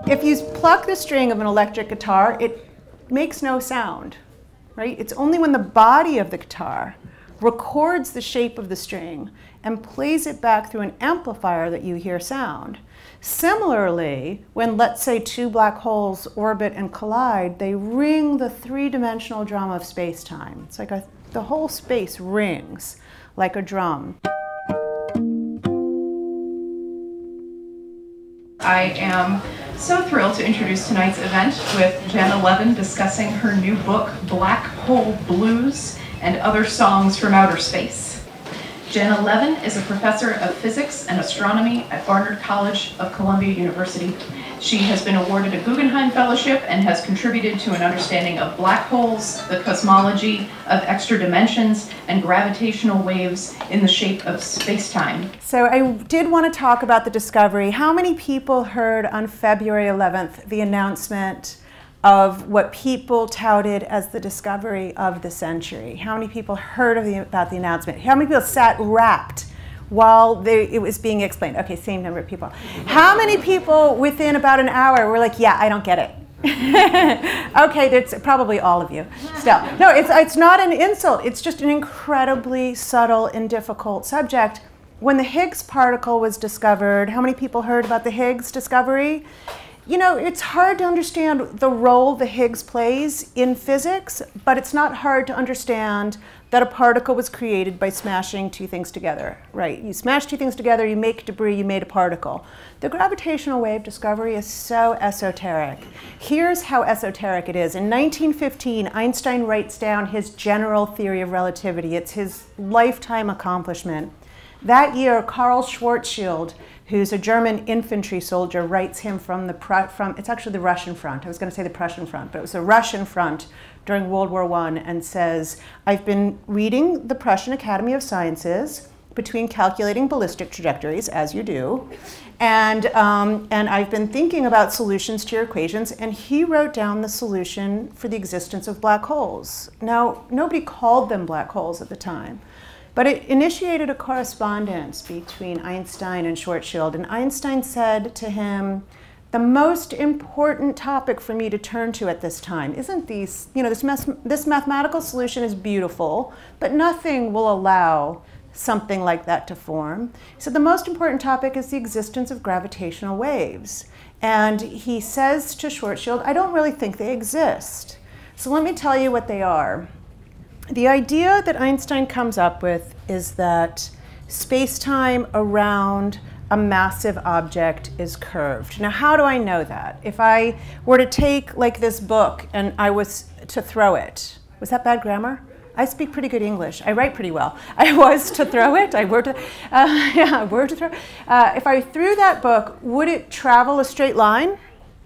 If you pluck the string of an electric guitar, it makes no sound, right? It's only when the body of the guitar records the shape of the string and plays it back through an amplifier that you hear sound. Similarly, when, let's say, two black holes orbit and collide, they ring the three-dimensional drum of space-time. It's like the whole space rings like a drum. I am so thrilled to introduce tonight's event with Janna Levin discussing her new book, Black Hole Blues and Other Songs from Outer Space. Janna Levin is a professor of physics and astronomy at Barnard College of Columbia University. She has been awarded a Guggenheim Fellowship and has contributed to an understanding of black holes, the cosmology of extra dimensions, and gravitational waves in the shape of space-time. So I did want to talk about the discovery. How many people heard on February 11th the announcement of what people touted as the discovery of the century? How many people heard about the announcement? How many people sat rapt while it was being explained? Okay, same number of people. How many people within about an hour were like, yeah, I don't get it? Okay, that's probably all of you still. No, it's not an insult. It's just an incredibly subtle and difficult subject. When the Higgs particle was discovered, how many people heard about the Higgs discovery? You know, it's hard to understand the role the Higgs plays in physics, but it's not hard to understand that a particle was created by smashing two things together, right? You smash two things together, you make debris, you made a particle. The gravitational wave discovery is so esoteric. Here's how esoteric it is. In 1915, Einstein writes down his general theory of relativity. It's his lifetime accomplishment. That year, Karl Schwarzschild, who's a German infantry soldier, writes him from it's actually the Russian front. I was going to say the Prussian front, but it was the Russian front during World War I, and says, I've been reading the Prussian Academy of Sciences between calculating ballistic trajectories, as you do, and I've been thinking about solutions to your equations, and he wrote down the solution for the existence of black holes. Now, nobody called them black holes at the time, but it initiated a correspondence between Einstein and Schwarzschild, and Einstein said to him, the most important topic for me to turn to at this time isn't these, you know, this mathematical solution is beautiful, but nothing will allow something like that to form. So the most important topic is the existence of gravitational waves. And he says to Schwarzschild, I don't really think they exist. So let me tell you what they are. The idea that Einstein comes up with is that space-time around a massive object is curved. Now, how do I know that? If I were to take like this book and I was to throw it, was that bad grammar? I speak pretty good English. I write pretty well. I was to throw it. I were to, were to throw. If I threw that book, would it travel a straight line?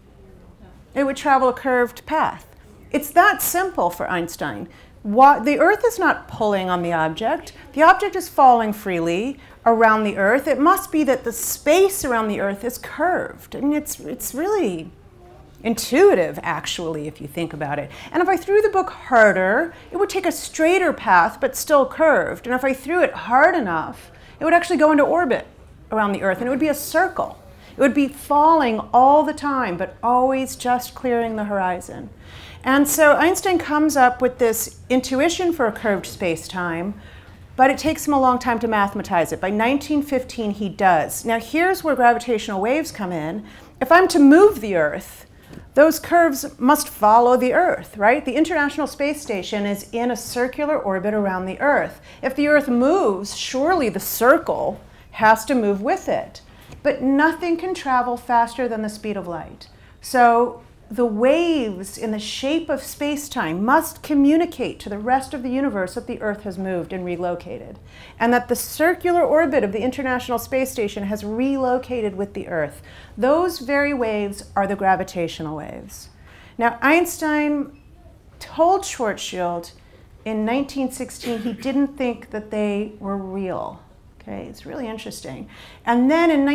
It would travel a curved path. It's that simple for Einstein. The Earth is not pulling on the object. The object is falling freely around the Earth. It must be that the space around the Earth is curved. I mean, it's really intuitive, actually, if you think about it. And if I threw the book harder, it would take a straighter path, but still curved. And if I threw it hard enough, it would actually go into orbit around the Earth, and it would be a circle. It would be falling all the time, but always just clearing the horizon. And so Einstein comes up with this intuition for a curved space-time, but it takes him a long time to mathematize it. By 1915, he does. Now, here's where gravitational waves come in. If I'm to move the Earth, those curves must follow the Earth, right? The International Space Station is in a circular orbit around the Earth. If the Earth moves, surely the circle has to move with it. But nothing can travel faster than the speed of light. So the waves in the shape of space-time must communicate to the rest of the universe that the Earth has moved and relocated, and that the circular orbit of the International Space Station has relocated with the Earth. Those very waves are the gravitational waves. Now, Einstein told Schwarzschild in 1916 he didn't think that they were real. Okay, it's really interesting. And then in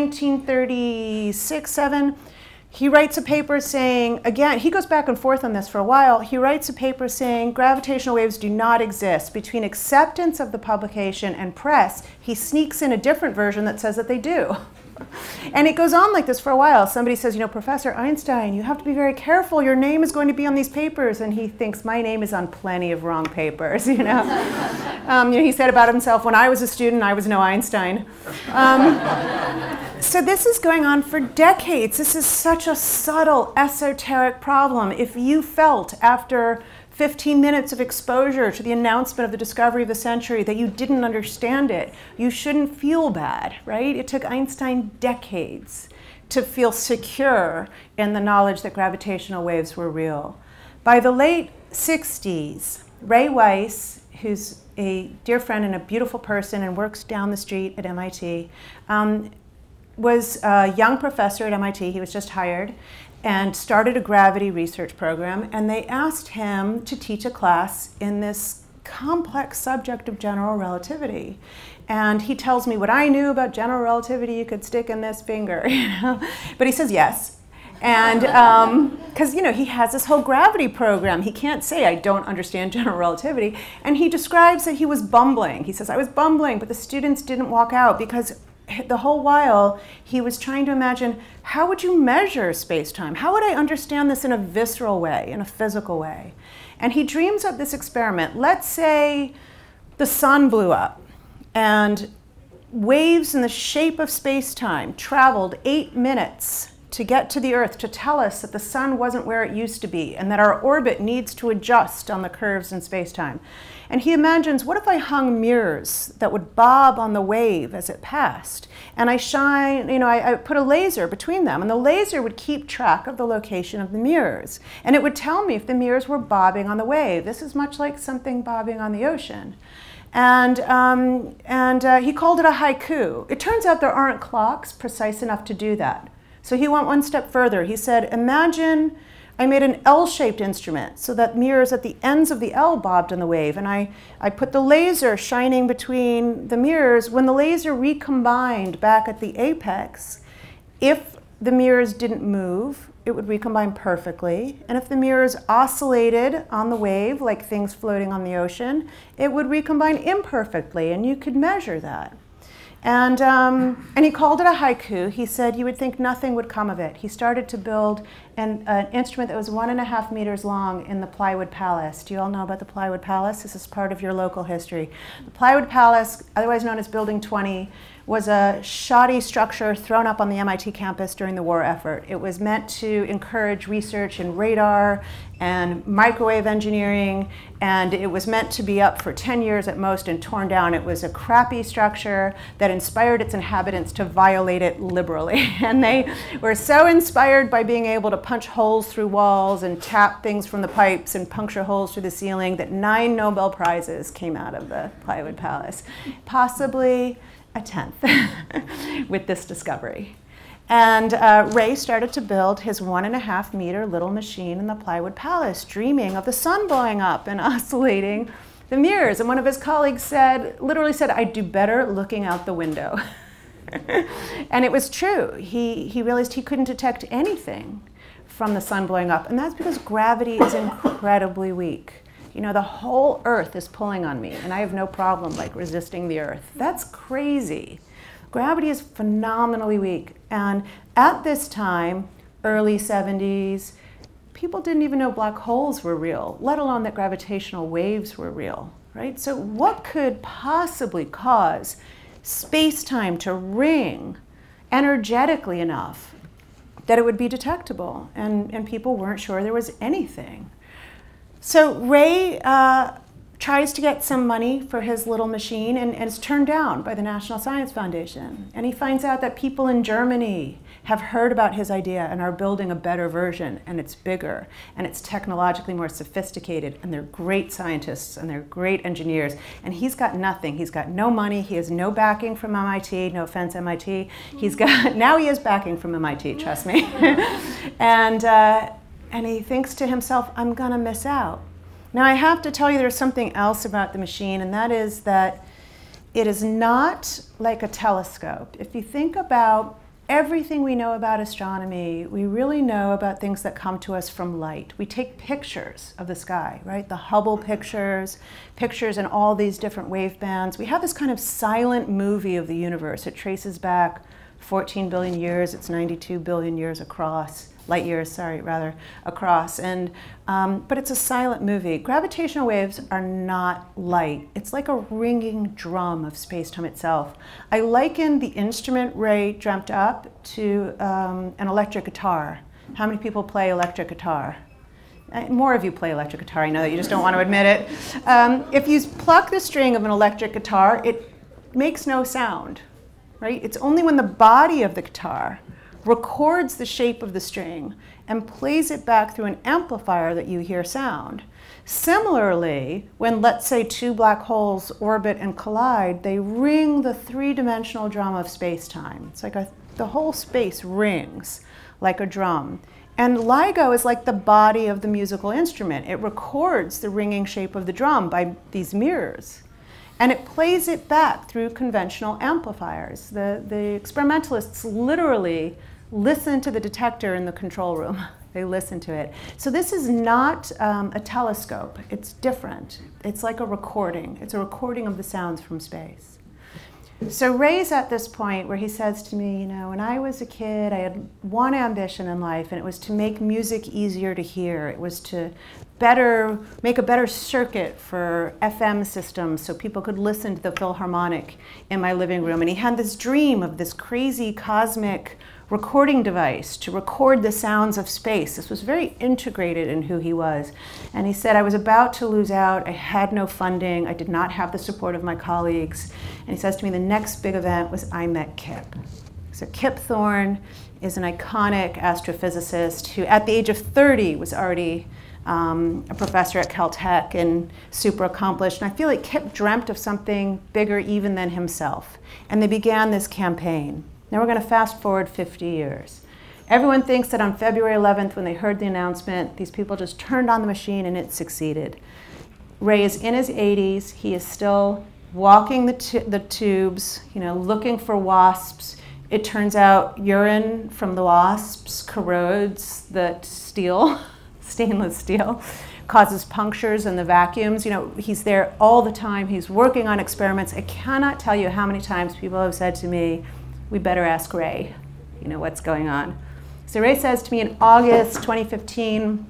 1936-7, he writes a paper saying, again, he goes back and forth on this for a while. He writes a paper saying gravitational waves do not exist. Between acceptance of the publication and press, he sneaks in a different version that says that they do. And it goes on like this for a while. Somebody says, you know, Professor Einstein, you have to be very careful. Your name is going to be on these papers. And he thinks, my name is on plenty of wrong papers, you know. You know, he said about himself, when I was a student, I was no Einstein. So this is going on for decades. This is such a subtle, esoteric problem. If you felt after 15 minutes of exposure to the announcement of the discovery of the century that you didn't understand it, you shouldn't feel bad, right? It took Einstein decades to feel secure in the knowledge that gravitational waves were real. By the late 60s, Ray Weiss, who's a dear friend and a beautiful person and works down the street at MIT, was a young professor at MIT. He was just hired, and started a gravity research program, and they asked him to teach a class in this complex subject of general relativity. And he tells me what I knew about general relativity you could stick in this finger, you know? But he says yes. And because, you know, he has this whole gravity program. He can't say, I don't understand general relativity. And he describes that he was bumbling. He says, I was bumbling, but the students didn't walk out because the whole while he was trying to imagine, how would you measure space-time? How would I understand this in a visceral way, in a physical way? And he dreams up this experiment. Let's say the sun blew up and waves in the shape of space-time traveled 8 minutes to get to the Earth to tell us that the sun wasn't where it used to be and that our orbit needs to adjust on the curves in space-time. And he imagines, what if I hung mirrors that would bob on the wave as it passed? And I shine, you know, I put a laser between them, and the laser would keep track of the location of the mirrors. And it would tell me if the mirrors were bobbing on the wave. This is much like something bobbing on the ocean. And he called it a haiku. It turns out there aren't clocks precise enough to do that. So he went one step further. He said, imagine I made an L-shaped instrument so that mirrors at the ends of the L bobbed in the wave. And I put the laser shining between the mirrors. When the laser recombined back at the apex, if the mirrors didn't move, it would recombine perfectly. And if the mirrors oscillated on the wave, like things floating on the ocean, it would recombine imperfectly, and you could measure that. And he called it a haiku. He said you would think nothing would come of it. He started to build an instrument that was 1.5 meters long in the Plywood Palace. Do you all know about the Plywood Palace? This is part of your local history. The Plywood Palace, otherwise known as Building 20, was a shoddy structure thrown up on the MIT campus during the war effort. It was meant to encourage research in radar and microwave engineering, and it was meant to be up for 10 years at most and torn down. It was a crappy structure that inspired its inhabitants to violate it liberally. And they were so inspired by being able to punch holes through walls and tap things from the pipes and puncture holes through the ceiling that 9 Nobel Prizes came out of the Plywood Palace. Possibly a 10th with this discovery. And Ray started to build his 1.5 meter little machine in the Plywood Palace, dreaming of the sun blowing up and oscillating the mirrors. And one of his colleagues said, literally said, I'd do better looking out the window. And it was true. He realized he couldn't detect anything from the sun blowing up. And that's because gravity is incredibly weak. You know, the whole Earth is pulling on me, and I have no problem like resisting the Earth. That's crazy. Gravity is phenomenally weak. And at this time, early 70s, people didn't even know black holes were real, let alone that gravitational waves were real, right? So what could possibly cause space-time to ring energetically enough that it would be detectable? And people weren't sure there was anything. So Ray tries to get some money for his little machine and is turned down by the National Science Foundation. And he finds out that people in Germany have heard about his idea and are building a better version, and it's bigger, and it's technologically more sophisticated, and they're great scientists, and they're great engineers. And he's got nothing. He's got no money. He has no backing from MIT. No offense, MIT. Now he has backing from MIT, trust me. And he thinks to himself, I'm going to miss out. Now, I have to tell you there's something else about the machine, and that is that it is not like a telescope. If you think about everything we know about astronomy, we really know about things that come to us from light. We take pictures of the sky, right? The Hubble pictures in all these different wave bands. We have this kind of silent movie of the universe. It traces back 14 billion years, it's 92 billion years across. Light years, sorry, rather, across. And, but it's a silent movie. Gravitational waves are not light. It's like a ringing drum of space-time itself. I liken the instrument Ray dreamt up to an electric guitar. How many people play electric guitar? More of you play electric guitar, I know that you just don't want to admit it. If you pluck the string of an electric guitar, it makes no sound, right? It's only when the body of the guitar records the shape of the string and plays it back through an amplifier that you hear sound. Similarly, when, let's say, two black holes orbit and collide, they ring the three-dimensional drum of space-time. It's like the whole space rings like a drum. And LIGO is like the body of the musical instrument. It records the ringing shape of the drum by these mirrors. And it plays it back through conventional amplifiers. The experimentalists literally listen to the detector in the control room. They listen to it. So this is not a telescope. It's different. It's like a recording. It's a recording of the sounds from space. So Ray's at this point where he says to me, you know, when I was a kid, I had one ambition in life, and it was to make music easier to hear. It was to make a better circuit for FM systems so people could listen to the Philharmonic in my living room. And he had this dream of this crazy cosmic recording device to record the sounds of space. This was very integrated in who he was. And he said, I was about to lose out. I had no funding. I did not have the support of my colleagues. And he says to me, the next big event was I met Kip. So Kip Thorne is an iconic astrophysicist who, at the age of 30, was already a professor at Caltech and super accomplished. And I feel like Kip dreamt of something bigger even than himself. And they began this campaign. Now we're going to fast forward 50 years. Everyone thinks that on February 11th, when they heard the announcement, these people just turned on the machine and it succeeded. Ray is in his 80s. He is still walking the tubes, you know, looking for wasps. It turns out urine from the wasps corrodes the steel, stainless steel, causes punctures in the vacuums. You know, he's there all the time. He's working on experiments. I cannot tell you how many times people have said to me, we better ask Ray, you know, what's going on. So Ray says to me in August 2015,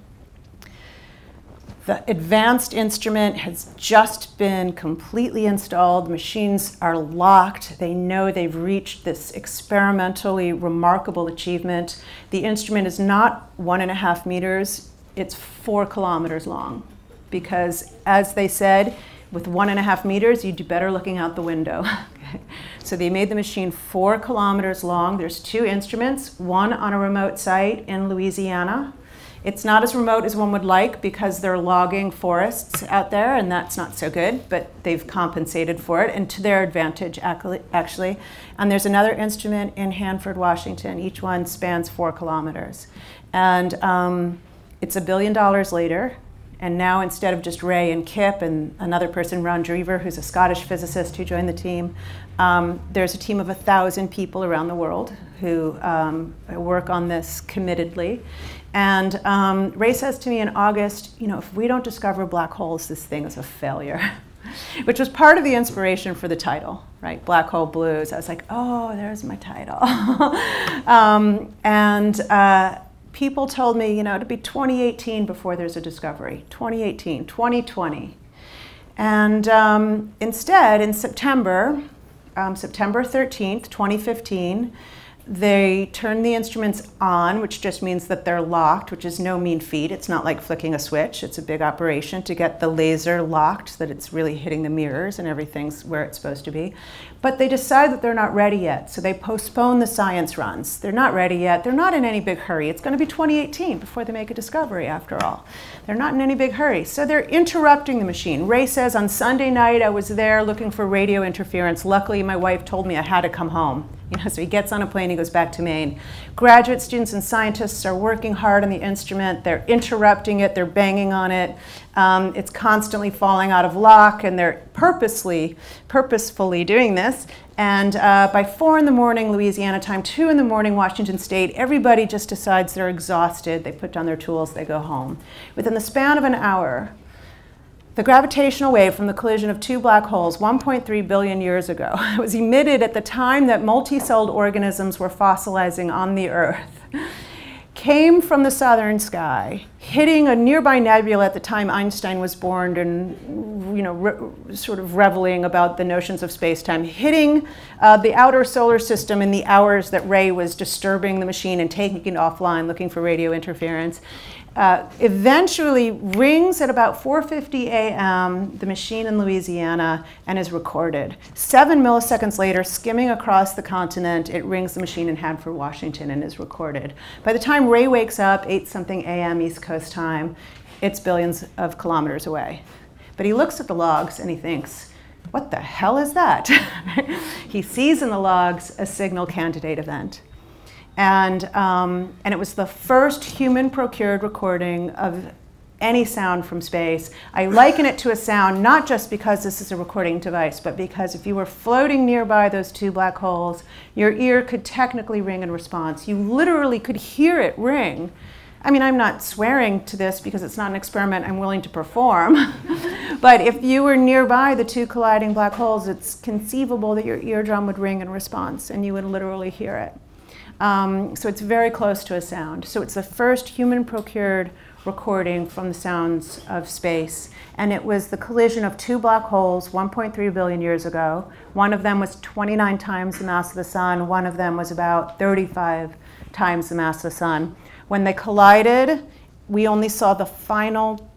the advanced instrument has just been completely installed. Machines are locked. They know they've reached this experimentally remarkable achievement. The instrument is not 1.5 meters, it's 4 kilometers long. Because as they said, with 1.5 meters, you'd do better looking out the window. So they made the machine 4 kilometers long. There's 2 instruments, one on a remote site in Louisiana. It's not as remote as one would like because they're logging forests out there, and that's not so good, but they've compensated for it, and to their advantage, actually. And there's another instrument in Hanford, Washington. Each one spans 4 kilometers. And it's $1 billion later. And now, instead of just Ray and Kip and another person, Ron Drever, who's a Scottish physicist who joined the team, there's a team of 1,000 people around the world who work on this committedly. And Ray says to me in August, you know, if we don't discover black holes, this thing is a failure, which was part of the inspiration for the title, right? Black Hole Blues. I was like, oh, there's my title. People told me, you know, it'd be 2018 before there's a discovery, 2018, 2020. And instead, in September 13th, 2015, they turned the instruments on, which just means that they're locked, which is no mean feat. It's not like flicking a switch. It's a big operation to get the laser locked so that it's really hitting the mirrors and everything's where it's supposed to be. But they decide that they're not ready yet, so they postpone the science runs. They're not ready yet. They're not in any big hurry. It's going to be 2018 before they make a discovery, after all. They're not in any big hurry. So they're interrupting the machine. Ray says, on Sunday night, I was there looking for radio interference. Luckily, my wife told me I had to come home. You know, so he gets on a plane, he goes back to Maine. Graduate students and scientists are working hard on the instrument. They're interrupting it, they're banging on it. It's constantly falling out of lock, and they're purposefully doing this. And by 4 in the morning, Louisiana time, 2 in the morning, Washington State, everybody just decides they're exhausted. They put down their tools, they go home. Within the span of an hour, The gravitational wave from the collision of two black holes 1.3 billion years ago was emitted at the time that multicelled organisms were fossilizing on the Earth, came from the southern sky, hitting a nearby nebula at the time Einstein was born and sort of reveling about the notions of space-time, hitting the outer solar system in the hours that Ray was disturbing the machine and taking it offline looking for radio interference. Eventually rings at about 4:50 a.m. the machine in Louisiana and is recorded. 7 milliseconds later, skimming across the continent, it rings the machine in Hanford, Washington, and is recorded. By the time Ray wakes up, 8-something a.m. East Coast time, it's billions of kilometers away. But he looks at the logs and he thinks, what the hell is that? He sees in the logs a signal candidate event. And it was the first human-procured recording of any sound from space. I liken it to a sound not just because this is a recording device, but because if you were floating nearby those two black holes, your ear could technically ring in response. You literally could hear it ring. I mean, I'm not swearing to this because it's not an experiment I'm willing to perform. But if you were nearby the two colliding black holes, it's conceivable that your eardrum would ring in response and you would literally hear it. So it's very close to a sound. So it's the first human-procured recording from the sounds of space. And it was the collision of two black holes 1.3 billion years ago. One of them was 29 times the mass of the sun. One of them was about 35 times the mass of the sun. When they collided, we only saw the final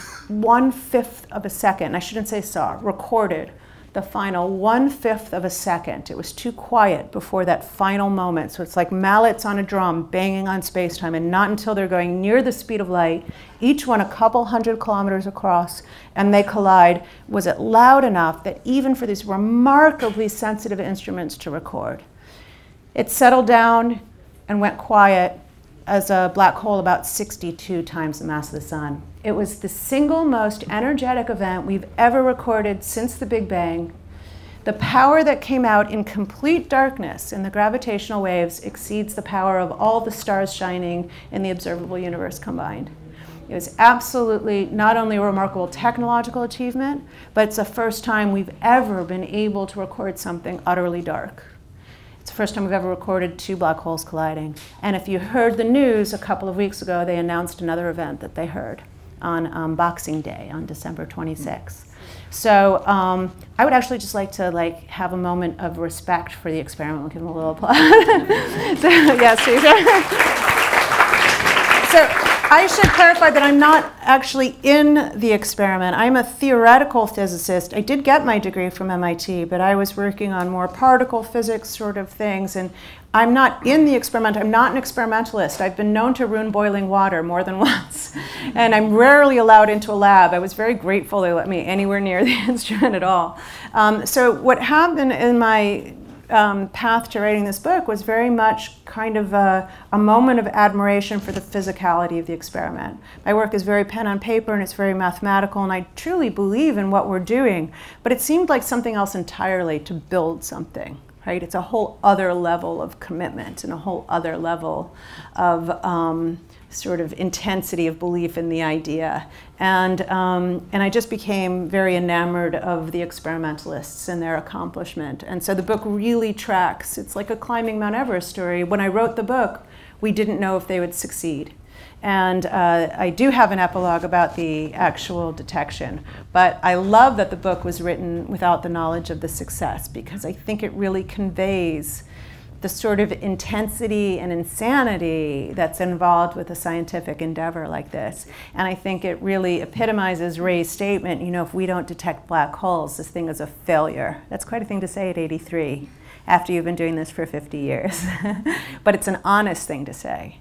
1/5 of a second. I shouldn't say saw, recorded the final 1/5 of a second. It was too quiet before that final moment. So it's like mallets on a drum banging on space-time, and not until they're going near the speed of light, each one a couple hundred kilometers across, and they collide, was it loud enough that even for these remarkably sensitive instruments to record. It settled down and went quiet as a black hole about 62 times the mass of the sun. It was the single most energetic event we've ever recorded since the Big Bang. The power that came out in complete darkness in the gravitational waves exceeds the power of all the stars shining in the observable universe combined. It was absolutely not only a remarkable technological achievement, but it's the first time we've ever been able to record something utterly dark. It's the first time we've ever recorded two black holes colliding. And if you heard the news a couple of weeks ago, they announced another event that they heard on Boxing Day, on December 26th. So I would actually just like to have a moment of respect for the experiment. We'll give them a little applause. So, yes, so I should clarify that I'm not actually in the experiment. I'm a theoretical physicist. I did get my degree from MIT, but I was working on more particle physics sort of things, and I'm not in the experiment. I'm not an experimentalist. I've been known to ruin boiling water more than once, and I'm rarely allowed into a lab. I was very grateful they let me anywhere near the instrument at all. So what happened in my path to writing this book was very much kind of a moment of admiration for the physicality of the experiment. My work is very pen on paper and it's very mathematical, and I truly believe in what we're doing, but it seemed like something else entirely to build something, right? It's a whole other level of commitment and a whole other level of sort of intensity of belief in the idea. And I just became very enamored of the experimentalists and their accomplishment. And so the book really tracks. It's like a climbing Mount Everest story. When I wrote the book, we didn't know if they would succeed. And I do have an epilogue about the actual detection. But I love that the book was written without the knowledge of the success, because I think it really conveys the sort of intensity and insanity that's involved with a scientific endeavor like this. And I think it really epitomizes Ray's statement, you know, if we don't detect black holes, this thing is a failure. That's quite a thing to say at 83, after you've been doing this for 50 years. But it's an honest thing to say.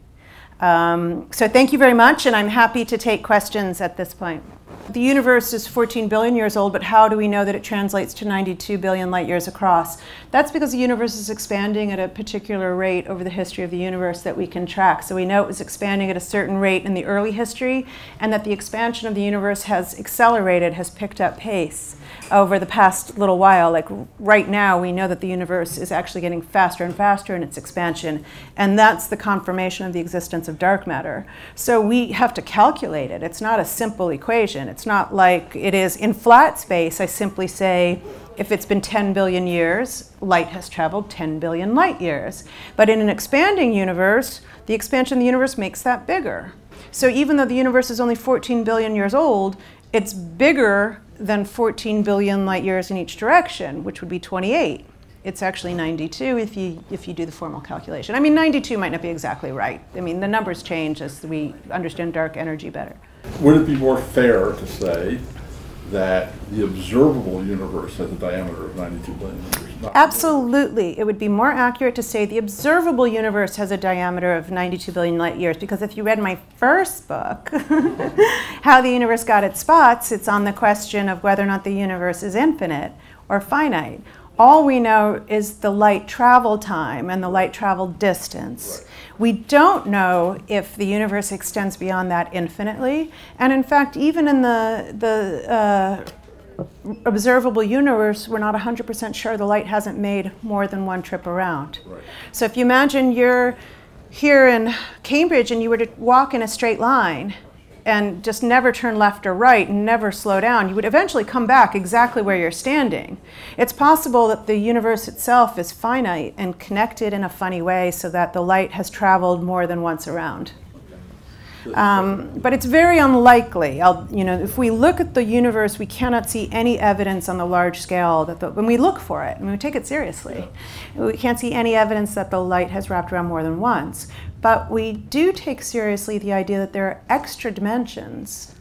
So thank you very much, and I'm happy to take questions at this point. The universe is 14 billion years old, but how do we know that it translates to 92 billion light years across? That's because the universe is expanding at a particular rate over the history of the universe that we can track. So we know it was expanding at a certain rate in the early history, and that the expansion of the universe has accelerated, has picked up pace over the past little while. Like right now, we know that the universe is actually getting faster and faster in its expansion, and that's the confirmation of the existence of dark matter. So we have to calculate it. It's not a simple equation. It's It's not like it is in flat space. I simply say, if it's been 10 billion years, light has traveled 10 billion light years. But in an expanding universe, the expansion of the universe makes that bigger. So even though the universe is only 14 billion years old, it's bigger than 14 billion light years in each direction, which would be 28. It's actually 92 if you do the formal calculation. I mean, 92 might not be exactly right. I mean, the numbers change as we understand dark energy better. Would it be more fair to say that the observable universe has a diameter of 92 billion years? Absolutely. It would be more accurate to say the observable universe has a diameter of 92 billion light years, because if you read my first book, How the Universe Got Its Spots, it's on the question of whether or not the universe is infinite or finite. All we know is the light travel time and the light travel distance. Right. We don't know if the universe extends beyond that infinitely. And in fact, even in the observable universe, we're not 100% sure the light hasn't made more than one trip around. Right. So if you imagine you're here in Cambridge and you were to walk in a straight line and just never turn left or right and never slow down, you would eventually come back exactly where you're standing. It's possible that the universe itself is finite and connected in a funny way so that the light has traveled more than once around. But it's very unlikely. If we look at the universe, we cannot see any evidence on the large scale that when we look for it, and we take it seriously, we can't see any evidence that the light has wrapped around more than once. But we do take seriously the idea that there are extra dimensions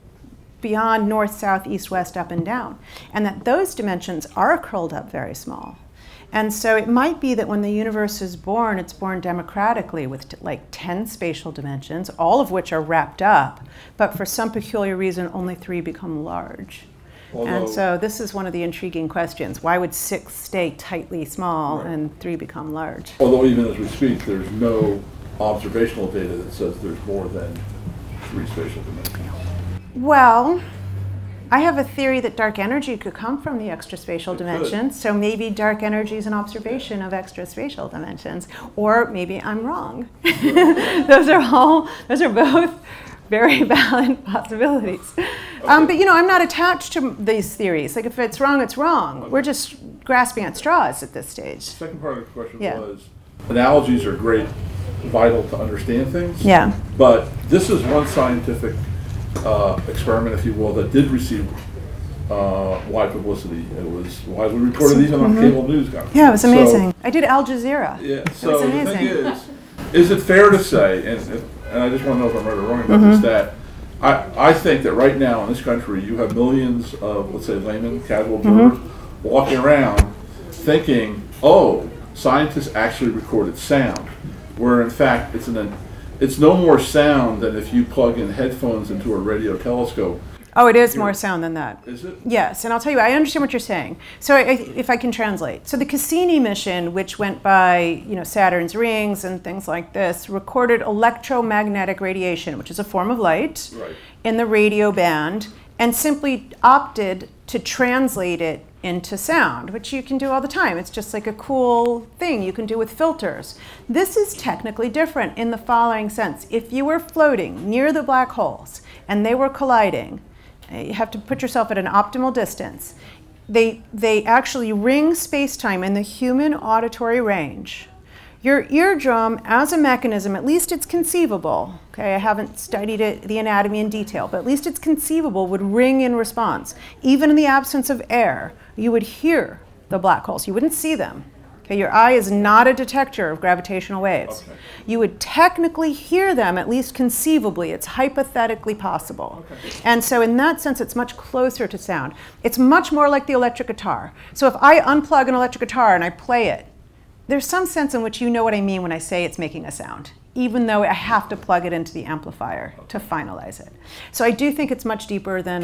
beyond north, south, east, west, up, and down, and that those dimensions are curled up very small. And so it might be that when the universe is born, it's born democratically with like 10 spatial dimensions, all of which are wrapped up, but for some peculiar reason, only 3 become large. And so this is one of the intriguing questions. Why would 6 stay tightly small and 3 become large? Although even as we speak, there's no observational data that says there's more than 3 spatial dimensions. Well, I have a theory that dark energy could come from the extraspatial dimensions, so maybe dark energy is an observation of extraspatial dimensions, or maybe I'm wrong. Those are both very valid possibilities. Okay. But I'm not attached to these theories. Like if it's wrong, it's wrong. Okay. We're just grasping at straws at this stage. The second part of the question was, analogies are great, vital to understand things. Yeah. But this is one scientific experiment, if you will, that did receive wide publicity. It was widely reported even on cable news conferences. Yeah, it was amazing. So, I did Al Jazeera. Yeah, so the thing is it fair to say, and I just want to know if I'm right or wrong about this, that I think that right now in this country you have millions of, let's say, laymen, casual observers, walking around thinking, oh, scientists actually recorded sound, where in fact it's no more sound than if you plug in headphones into a radio telescope. Oh, it is more sound than that. Is it? Yes, and I'll tell you, I understand what you're saying. So if I can translate. So the Cassini mission, which went by Saturn's rings and things like this, recorded electromagnetic radiation, which is a form of light, in the radio band, and simply opted to translate it into sound, which you can do all the time. It's just like a cool thing you can do with filters. This is technically different in the following sense. If you were floating near the black holes and they were colliding, you have to put yourself at an optimal distance. They actually ring space-time in the human auditory range. Your eardrum, as a mechanism, at least it's conceivable, okay, I haven't studied the anatomy in detail, but at least it's conceivable, would ring in response. Even in the absence of air, you would hear the black holes. You wouldn't see them. Okay, your eye is not a detector of gravitational waves. Okay. You would technically hear them, at least conceivably. It's hypothetically possible. Okay. And so in that sense, it's much closer to sound. It's much more like the electric guitar. So if I unplug an electric guitar and I play it, there's some sense in which you know what I mean when I say it's making a sound, even though I have to plug it into the amplifier to finalize it. So I do think it's much deeper than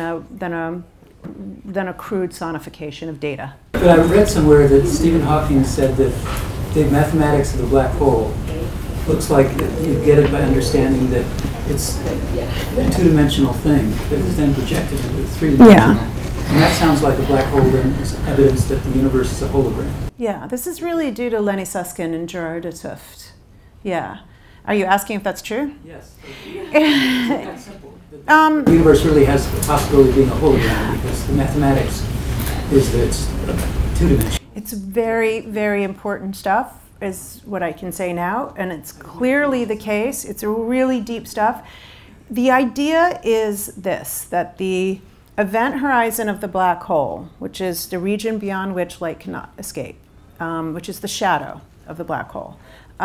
a crude sonification of data. But I read somewhere that Stephen Hawking said that the mathematics of the black hole looks like you get it by understanding that it's a two-dimensional thing that is then projected into three-dimensional. Yeah. And that sounds like a black hole then is evidence that the universe is a hologram. Yeah, this is really due to Lenny Susskind and Gerard de Tooft. Yeah. Are you asking if that's true? Yes. That's simple. The universe really has the possibility of being a hologram because the mathematics is that it's two-dimensional. It's very, very important stuff, is what I can say now, and it's clearly the case. It's a really deep stuff. The idea is this, that the event horizon of the black hole, which is the region beyond which light cannot escape, which is the shadow of the black hole,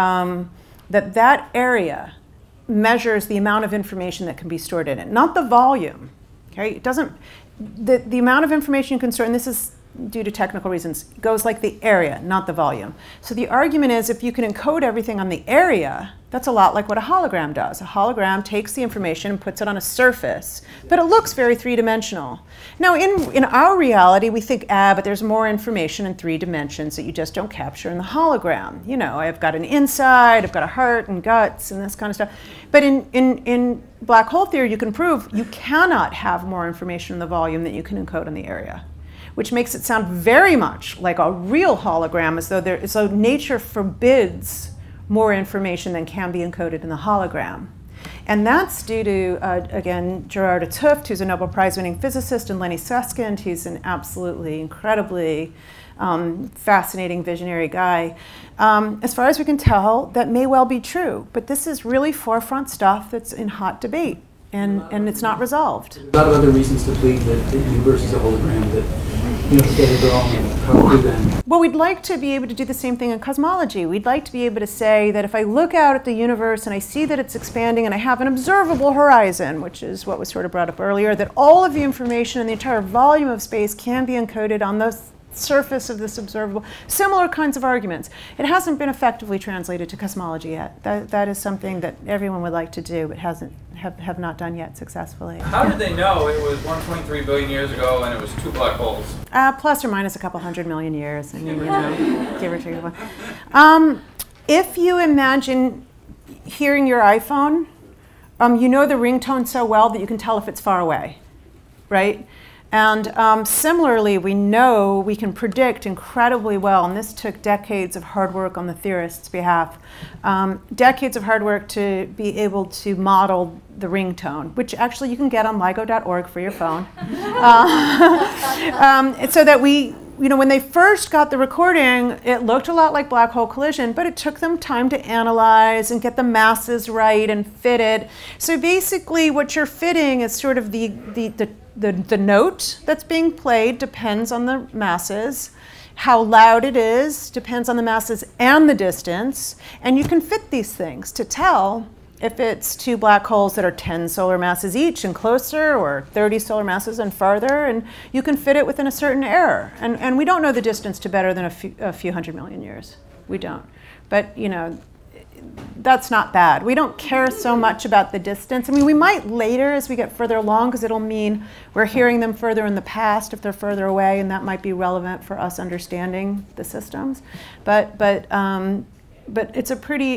that area measures the amount of information that can be stored in it, not the volume. Okay, it doesn't. The amount of information you can store, and this is due to technical reasons, goes like the area, not the volume. So the argument is if you can encode everything on the area, that's a lot like what a hologram does. A hologram takes the information and puts it on a surface, but it looks very three-dimensional. Now in our reality, we think, but there's more information in 3 dimensions that you just don't capture in the hologram. You know, I've got an inside, I've got a heart and guts and this kind of stuff. But in black hole theory, you can prove you cannot have more information in the volume than you can encode in the area, which makes it sound very much like a real hologram, as though nature forbids more information than can be encoded in the hologram. And that's due to, again, Gerard 't Hooft, who's a Nobel Prize-winning physicist, and Lenny Susskind, who's an absolutely incredibly fascinating visionary guy. As far as we can tell, that may well be true, but this is really forefront stuff that's in hot debate, and it's not resolved. A lot of other reasons to believe that the universe is a hologram that, you know, together wrong and probably then. Well, we'd like to be able to do the same thing in cosmology. We'd like to be able to say that if I look out at the universe and I see that it's expanding and I have an observable horizon, which is what was sort of brought up earlier, that all of the information in the entire volume of space can be encoded on the surface of this observable. Similar kinds of arguments. It hasn't been effectively translated to cosmology yet. That is something that everyone would like to do, but have not done yet successfully. How did they know it was 1.3 billion years ago and it was 2 black holes? Plus or minus a couple 100 million years. I mean, you know, give or take one. If you imagine hearing your iPhone, you know the ringtone so well that you can tell if it's far away, right? And similarly, we know we can predict incredibly well, and this took decades of hard work on the theorists' behalf, decades of hard work to be able to model the ringtone, which actually you can get on LIGO.org for your phone. So that we, you know, when they first got the recording, it looked a lot like black hole collision, but it took them time to analyze and get the masses right and fit it. So basically what you're fitting is sort of the note that's being played depends on the masses. How loud it is depends on the masses and the distance. And you can fit these things to tell if it's 2 black holes that are 10 solar masses each and closer, or 30 solar masses and farther, and you can fit it within a certain error. And we don't know the distance to better than a few 100 million years. We don't. But, you know, that's not bad. We don't care so much about the distance. I mean, we might later as we get further along, because it'll mean we're hearing them further in the past if they're further away, and that might be relevant for us understanding the systems. But it's a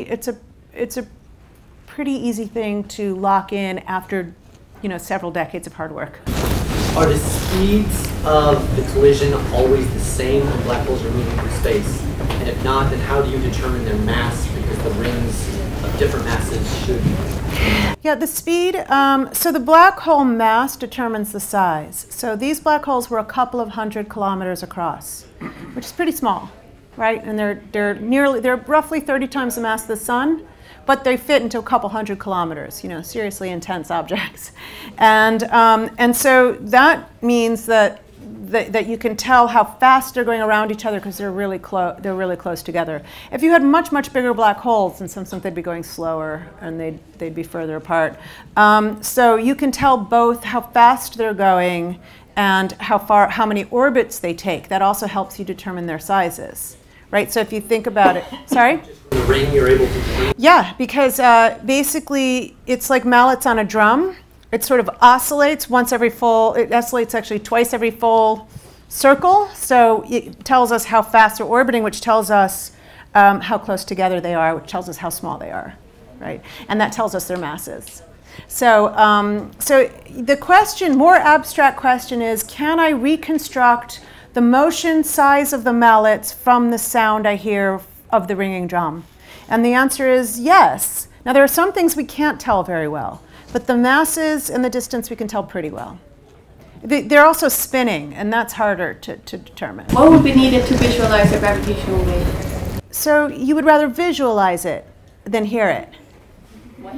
pretty easy thing to lock in after, you know, several decades of hard work. Are the speeds of the collision always the same when black holes are moving through space? And if not, then how do you determine their mass? Because the rings of different masses should. Yeah, the speed, so the black hole mass determines the size. So these black holes were a couple of 100 kilometers across, which is pretty small, right? And they're roughly 30 times the mass of the sun, but they fit into a couple 100 kilometers, you know, seriously intense objects. And so that means that you can tell how fast they're going around each other because they're really close together. If you had much, much bigger black holes, then sometimes they'd be going slower and they'd be further apart. So you can tell both how fast they're going and how many orbits they take. That also helps you determine their sizes, right? So if you think about it, sorry? The ring you're able to. Yeah, because basically it's like mallets on a drum. It sort of oscillates it oscillates actually twice every full circle. So it tells us how fast they're orbiting, which tells us how close together they are, which tells us how small they are, right? And that tells us their masses. So, so the question, more abstract question is, can I reconstruct the motion size of the mallets from the sound I hear of the ringing drum? And the answer is yes. Now there are some things we can't tell very well, but the masses and the distance we can tell pretty well. They're also spinning, and that's harder to determine. What would be needed to visualize a gravitational wave? So you would rather visualize it than hear it. What?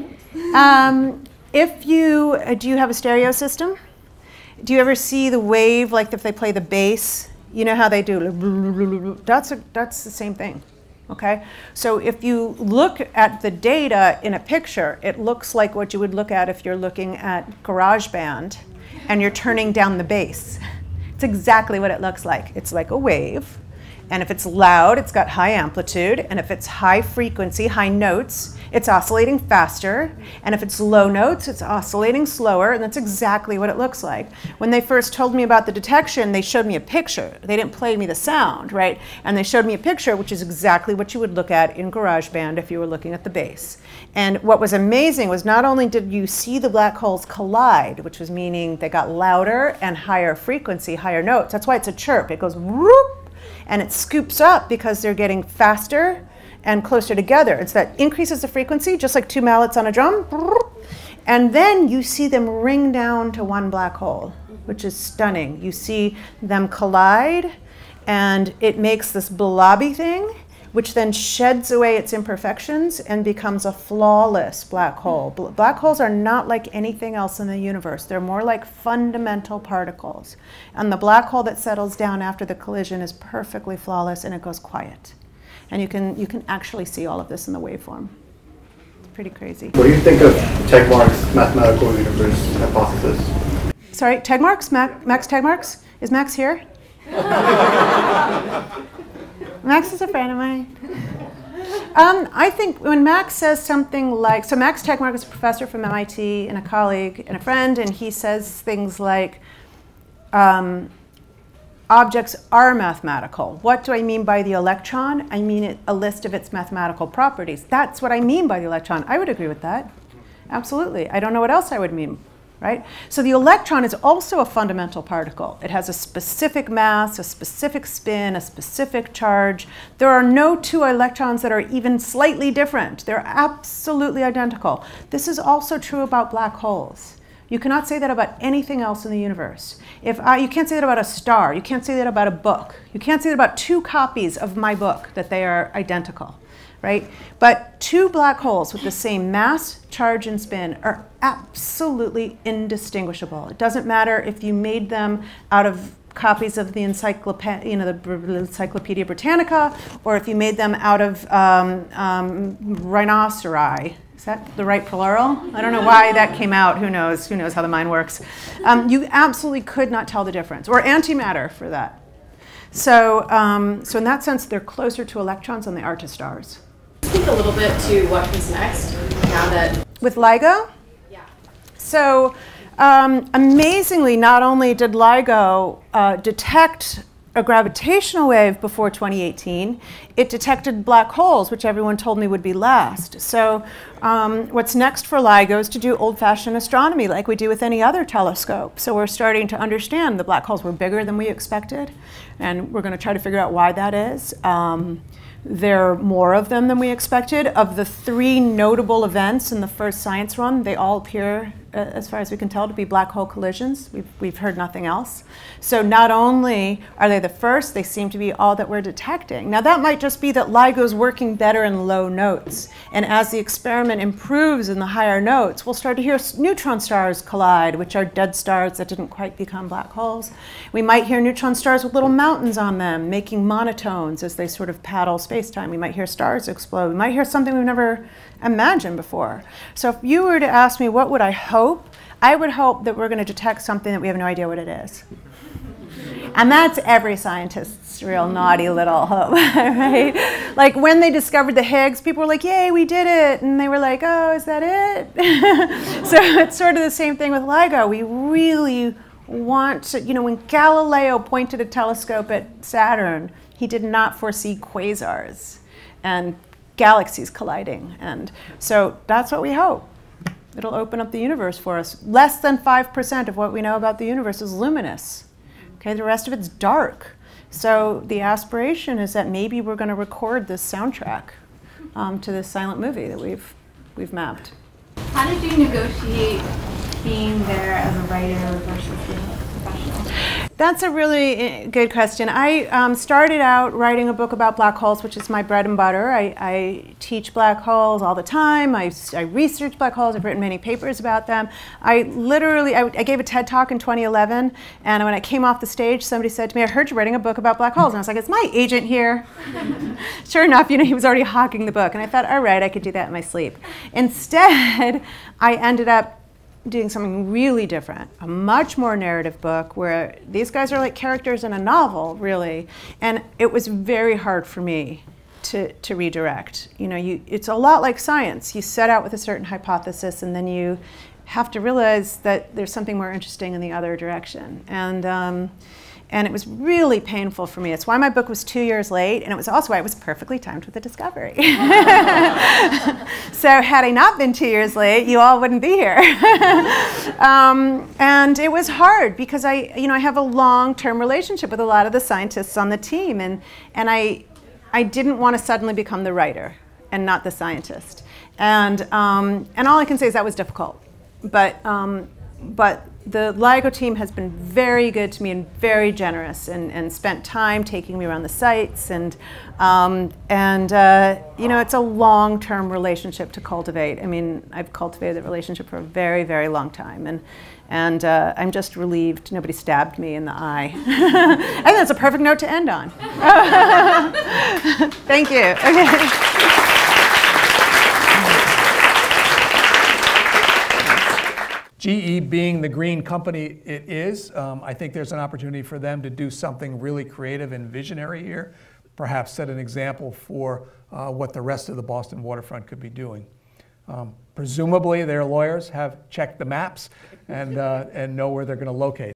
Do you have a stereo system? Do you ever see the wave, like if they play the bass? You know how they do? That's the same thing. Okay, so if you look at the data in a picture, it looks like what you would look at if you're looking at GarageBand and you're turning down the bass. It's exactly what it looks like. It's like a wave, and if it's loud, it's got high amplitude, and if it's high frequency, high notes, it's oscillating faster, and if it's low notes, it's oscillating slower, and that's exactly what it looks like. When they first told me about the detection, they showed me a picture. They didn't play me the sound, right? And they showed me a picture, which is exactly what you would look at in GarageBand if you were looking at the bass. And what was amazing was not only did you see the black holes collide, which was meaning they got louder and higher frequency, higher notes. That's why it's a chirp. It goes whoop, and it scoops up because they're getting faster and closer together. It's that increases the frequency, just like two mallets on a drum. And then you see them ring down to one black hole, which is stunning. You see them collide, and it makes this blobby thing, which then sheds away its imperfections and becomes a flawless black hole. Black holes are not like anything else in the universe. They're more like fundamental particles. And the black hole that settles down after the collision is perfectly flawless, and it goes quiet. And you can actually see all of this in the waveform. It's pretty crazy. What do you think of Tegmark's mathematical universe hypothesis? Sorry, Tegmark's? Max Tegmark's? Is Max here? Max is a friend of mine. I think when Max says something like, so Max Tegmark is a professor from MIT and a colleague and a friend, and he says things like, objects are mathematical. What do I mean by the electron? I mean a list of its mathematical properties. That's what I mean by the electron. I would agree with that. Absolutely. I don't know what else I would mean, right? So the electron is also a fundamental particle. It has a specific mass, a specific spin, a specific charge. There are no two electrons that are even slightly different. They're absolutely identical. This is also true about black holes. You cannot say that about anything else in the universe. You can't say that about a star. You can't say that about a book. You can't say that about two copies of my book, that they are identical, right? But two black holes with the same mass, charge, and spin are absolutely indistinguishable. It doesn't matter if you made them out of copies of the Encyclopedia Britannica, or if you made them out of rhinoceri. Is that the right plural? I don't know why that came out. Who knows? Who knows how the mind works? You absolutely could not tell the difference, or antimatter for that. So, so in that sense, they're closer to electrons than they are to stars. Speak a little bit to what comes next now that with LIGO. Yeah. So, amazingly, not only did LIGO detect a gravitational wave before 2018, it detected black holes, which everyone told me would be last. So what's next for LIGO is to do old-fashioned astronomy like we do with any other telescope. So we're starting to understand the black holes were bigger than we expected, and we're going to try to figure out why that is. There are more of them than we expected. Of the 3 notable events in the first science run, they all appear, as far as we can tell, to be black hole collisions. We've heard nothing else. So not only are they the first, they seem to be all that we're detecting. Now that might just be that LIGO's working better in low notes. And as the experiment improves in the higher notes, we'll start to hear neutron stars collide, which are dead stars that didn't quite become black holes. We might hear neutron stars with little mountains on them, making monotones as they sort of paddle space-time. We might hear stars explode. We might hear something we've never imagined before. So if you were to ask me what would I hope, I would hope that we're going to detect something that we have no idea what it is. And that's every scientist's real naughty little hope, right? Like when they discovered the Higgs, people were like, yay, we did it. And they were like, oh, is that it? So it's sort of the same thing with LIGO. We really want to, when Galileo pointed a telescope at Saturn, he did not foresee quasars and galaxies colliding. And so that's what we hope. It'll open up the universe for us. Less than 5% of what we know about the universe is luminous. Okay, the rest of it's dark. So the aspiration is that maybe we're going to record this soundtrack to this silent movie that we've we've mapped. How did you negotiate being there as a writer versus being a professional? That's a really good question. I started out writing a book about black holes, which is my bread and butter. I teach black holes all the time. I research black holes. I've written many papers about them. I gave a TED Talk in 2011, and when I came off the stage, somebody said to me, "I heard you're writing a book about black holes." And I was like, "Is my agent here?" Sure enough, he was already hawking the book, and I thought, all right, I could do that in my sleep. Instead, I ended up doing something really different, a much more narrative book where these guys are like characters in a novel, really. And it was very hard for me to redirect. It's a lot like science. You set out with a certain hypothesis, and then you have to realize that there's something more interesting in the other direction. And it was really painful for me. It's why my book was 2 years late, and it was also why it was perfectly timed with the discovery. So had I not been 2 years late, you all wouldn't be here. And it was hard because I have a long-term relationship with a lot of the scientists on the team, and I didn't want to suddenly become the writer and not the scientist. And all I can say is that was difficult. But the LIGO team has been very good to me and very generous, and spent time taking me around the sites, and it's a long-term relationship to cultivate. I mean, I've cultivated the relationship for a very, very long time, and I'm just relieved nobody stabbed me in the eye. I think that's a perfect note to end on. Thank you. Okay. GE being the green company it is, I think there's an opportunity for them to do something really creative and visionary here, perhaps set an example for what the rest of the Boston waterfront could be doing. Presumably their lawyers have checked the maps and know where they're going to locate.